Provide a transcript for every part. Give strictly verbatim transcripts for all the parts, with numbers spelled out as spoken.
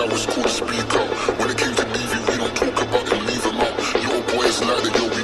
now it's called a speak out. When it came to leaving, we don't talk about it, leave them out. Little boys like that, yo, we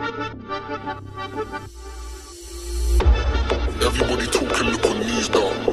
everybody talking, look on knees down.